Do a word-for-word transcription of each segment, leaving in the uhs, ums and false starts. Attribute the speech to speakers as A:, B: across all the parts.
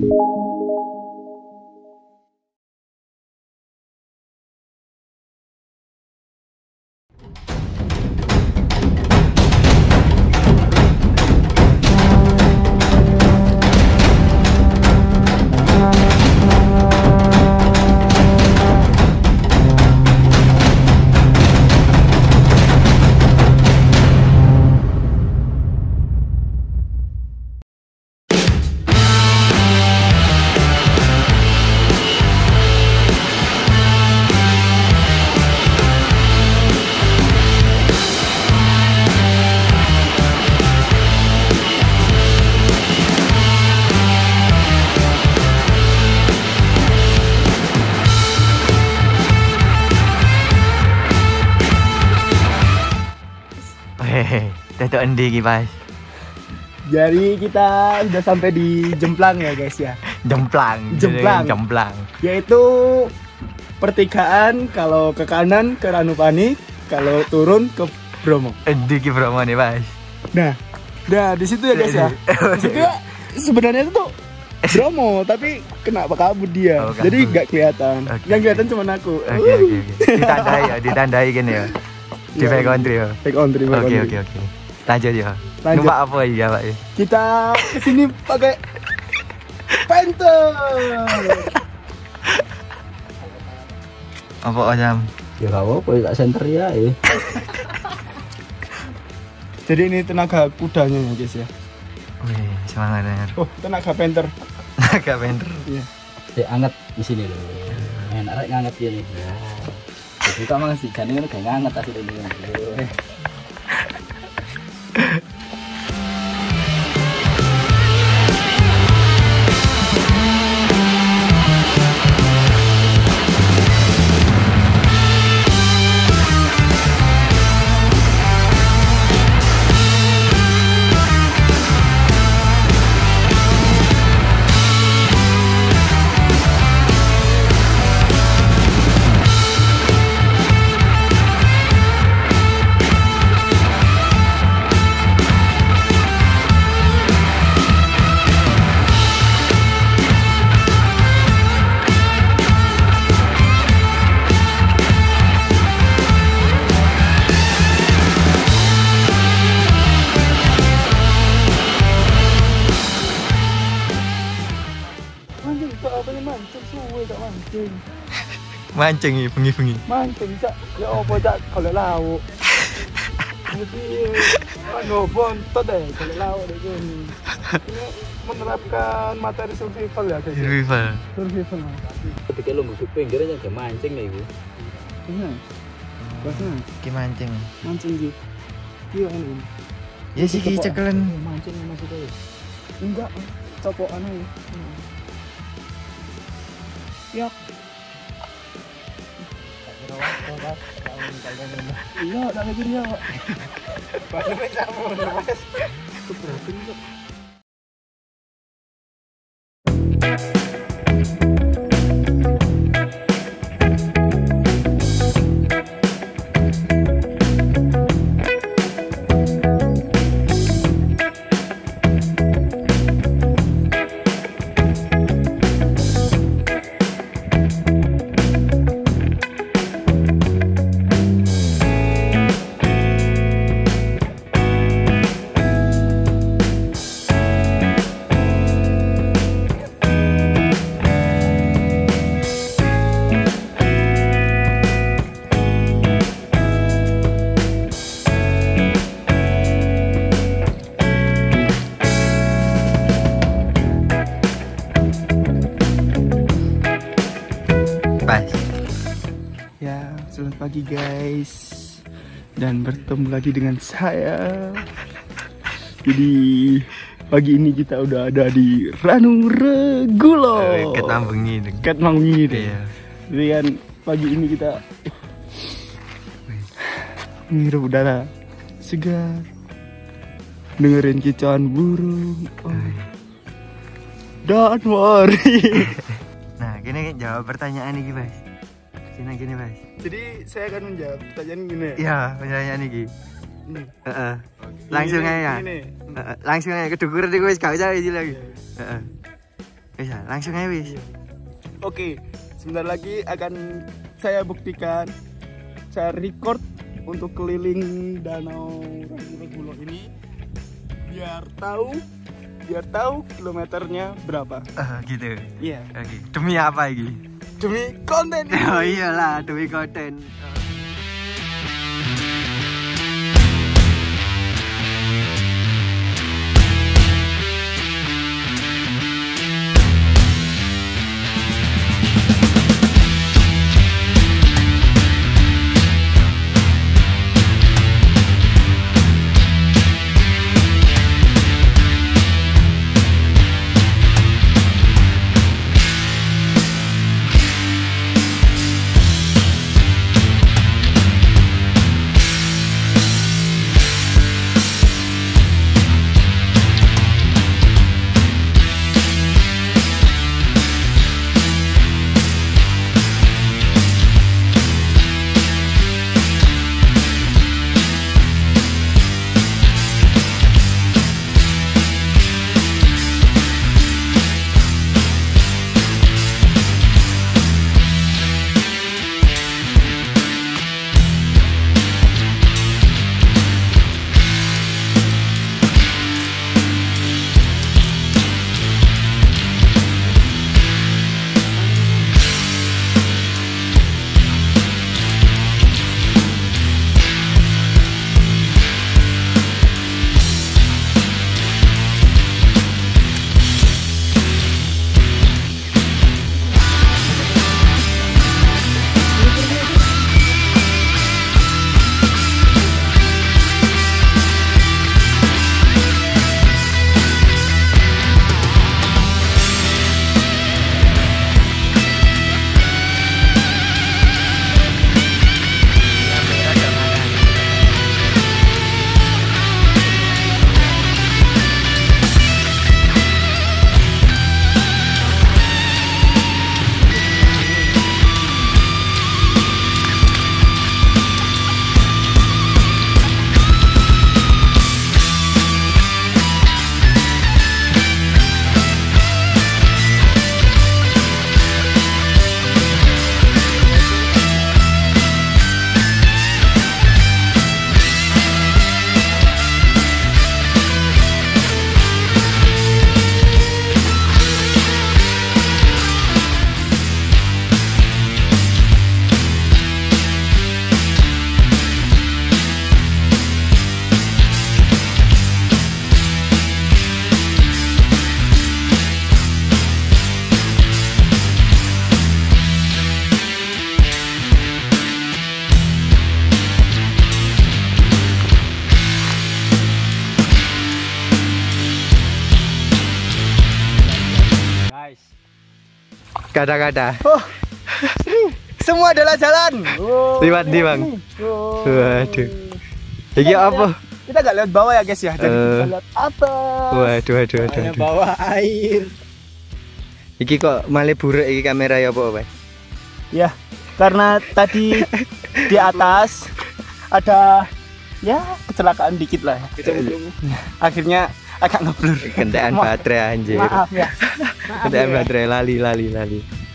A: Itu endi iki, Mas?
B: Jadi kita sudah sampai di Jemplang ya guys ya.
A: Jemplang.
B: Jemplang.
A: Jemplang.
B: Yaitu pertigaan kalau ke kanan ke Ranupani, kalau turun ke Bromo.
A: Endi ki Bromo nih, Mas?
B: Nah, nah di situ ya guys ya. Di situ ya, sebenarnya itu tuh Bromo, tapi kena kabut dia.
A: Oh,
B: jadi nggak kelihatan.
A: Okay.
B: Yang kelihatan cuma aku.
A: Oke, okay, oke, okay, oke. Okay. Ditandai ya, ditandai gini ya. Di back country ya.
B: Back country, back
A: Oke,
B: country.
A: oke, oke. Lanjut ya.
B: Lanjut.
A: Numpak apa ya, Pak?
B: Kita kesini pakai Panther.
A: Apa Ojam?
C: Ya gak apa-apa, tak center ya.
B: Jadi ini tenaga kudanya ya guys ya.
A: Wih, semangat ya.
B: Oh, tenaga Panther.
A: Tenaga Panther.
B: Iya.
C: Ya anget di sini loh. Enak rek nganget ya nih. Jadi kok mang sih jane kan gak nganget asli ini.
A: Mancing iki bengi-bengi.
B: Mancing cak, ya apa cak golek lauk. Jadi anu bontot deh golek lauk deh ini. Ini menerapkan materi survival ya guys.
A: Survival.
B: Survival.
C: Ketika lu ngusuk pinggirnya kayak mancing nih gue.
B: Iya. Basnya
A: Ki mancing.
B: mancing gitu. Iya ini.
A: Ya sih ki cekelan.
C: Mancing maksudnya.
B: Enggak, copokan aja. Ya. Iya, tak lagi dia, Pak. Baru kamu, Mas. Keberatan kok. Ya, selamat pagi guys. Dan bertemu lagi dengan saya. Jadi pagi ini kita udah ada di Ranuregulo.
A: Ketambengi.
B: Ketmangungi deh.
A: Iya.
B: Jadi kan pagi ini kita menghirup udara segar, dengerin kicauan burung. Oh. Don't worry.
A: Nah, gini jawab pertanyaan ini, Mas. Gini gini, Mas.
B: Jadi saya akan menjawab pertanyaan gini ya.
A: Iya, pertanyaan ini.
B: Ini.
A: Heeh. Langsung
B: Ini,
A: aja.
B: ini.
A: Heeh, langsung aja kedukur iki wis gak usah iki lagi. Heeh. Bisa, langsung aja wis.
B: Oke, sebentar lagi akan saya buktikan. Saya record untuk keliling danau Regulo ini biar tahu biar tahu kilometernya berapa.
A: Oh, gitu.
B: Iya.
A: Oke. Demi apa iki?
B: Demi konten ini.
A: Oh iyalah, demi konten. Kata-kata.
B: Oh, semua adalah jalan. Oh,
A: Liwat di bang.
B: Oh.
A: Waduh. Iki apa?
B: Kita nggak lihat bawah ya guys ya. Jadi
A: Uh.
B: kita lihat atas.
A: Waduh, waduh, waduh.
B: Hanya
A: waduh.
B: bawah air.
A: Iki kok malah buruk iki kamera ya apa, Mas?
B: Ya, karena tadi di atas ada ya kecelakaan dikit lah. Akhirnya agak ngeblur.
A: Kentekan
B: Ma-
A: baterai anjir.
B: Maaf ya. Maaf
A: Kentekan
B: ya.
A: baterai lali lali lali.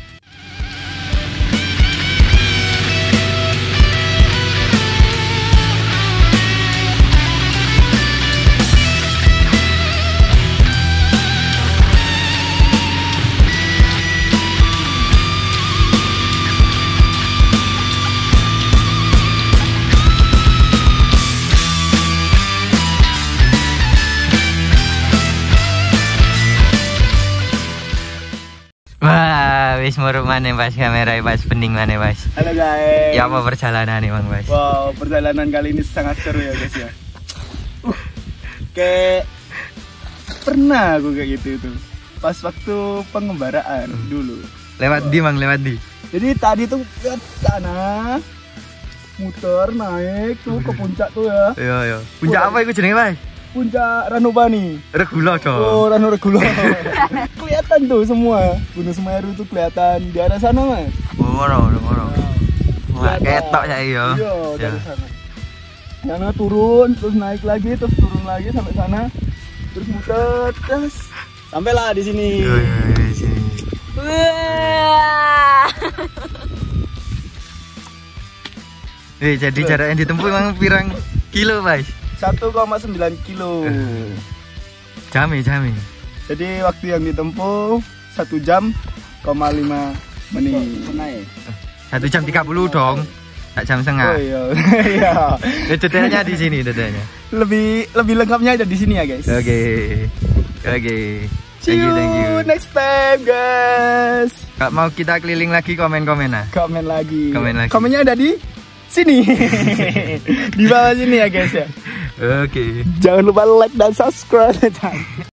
A: Wah, wis muruk maneh pas kamera pas bening maneh Mas.
B: Halo guys.
A: Ya apa perjalanan nih Bang Mas?
B: Wow, perjalanan kali ini sangat seru ya guys ya. Uh, kayak pernah aku kayak gitu itu. Pas waktu pengembaraan dulu.
A: Lewat di Bang, lewat di.
B: Jadi tadi tuh ke sana muter naik tuh ke puncak tuh ya.
A: Iya, iya. Puncak apa iku jenenge, Mas?
B: Puncak Ranupani.
A: Regulo, Cok.
B: Oh, Ranu Regulo. Kelihatan tuh semua. Gunung Semeru tuh kelihatan di arah sana, Mas.
A: Oh, ngono, ngono. Wah,
B: Kelihatan.
A: ketok ya iya.
B: Iya, dari
A: Ya.
B: sana. Sana turun, terus naik lagi, terus turun lagi sampai sana. Terus muter, terus sampailah di sini.
A: Iya, iya, iya, sini.
D: Wah.
A: Eh, jadi jarak yang ditempuh emang pirang kilo, Mas?
B: satu koma sembilan kilo.
A: Jami, jami.
B: Jadi waktu yang ditempuh satu jam koma lima menit.
A: Satu jam tiga puluh dong. Tak jam
B: Oh
A: setengah.
B: iya. Iya.
A: Ya, detailnya di sini detailnya.
B: Lebih lebih lengkapnya ada di sini ya, guys.
A: Oke. Oke.
B: See
A: Thank you,
B: you
A: thank you.
B: next time, guys.
A: Kak, mau kita keliling lagi komen-komen ah?
B: Komen lagi.
A: Komen lagi.
B: Komennya ada di sini. Di bawah sini ya, guys ya.
A: Oke.
B: Jangan lupa like dan subscribe.